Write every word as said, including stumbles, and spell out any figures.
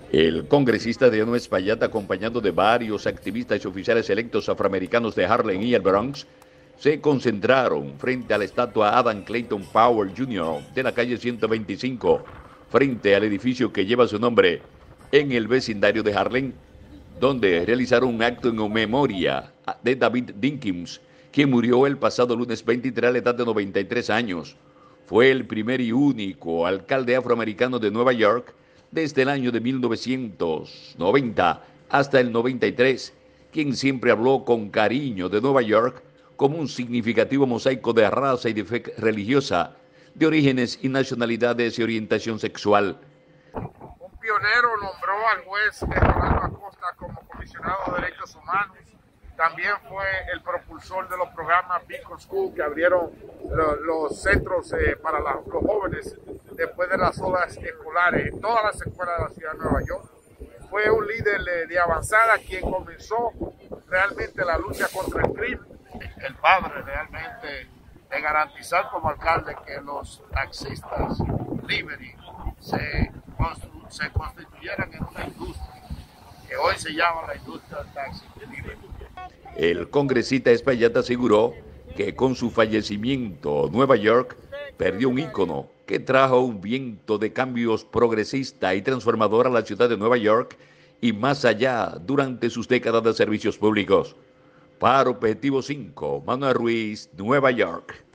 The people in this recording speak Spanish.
El congresista Diano Espaillat, acompañado de varios activistas y oficiales electos afroamericanos de Harlem y el Bronx, se concentraron frente a la estatua Adam Clayton Powell junior de la calle ciento veinticinco, frente al edificio que lleva su nombre en el vecindario de Harlem, donde realizaron un acto en memoria de David Dinkins, quien murió el pasado lunes veintitrés a la edad de noventa y tres años. Fue el primer y único alcalde afroamericano de Nueva York desde el año de mil novecientos noventa hasta el noventa y tres, quien siempre habló con cariño de Nueva York como un significativo mosaico de raza y de fe religiosa, de orígenes y nacionalidades y orientación sexual. Un pionero nombró al juez Rolando Acosta como comisionado de derechos humanos. También fue el propulsor de los programas Beacon School, que abrieron lo, los centros eh, para la, los jóvenes después de las horas escolares en todas las escuelas de la ciudad de Nueva York. Fue un líder de, de avanzada quien comenzó realmente la lucha contra el crimen. El padre realmente de garantizar como alcalde que los taxistas Liberty se, constru, se constituyeran en una industria que hoy se llama la industria del taxi. El congresista Espaillat aseguró que con su fallecimiento Nueva York perdió un ícono que trajo un viento de cambios progresista y transformador a la ciudad de Nueva York y más allá durante sus décadas de servicios públicos. Para Objetivo cinco, Manuel Ruiz, Nueva York.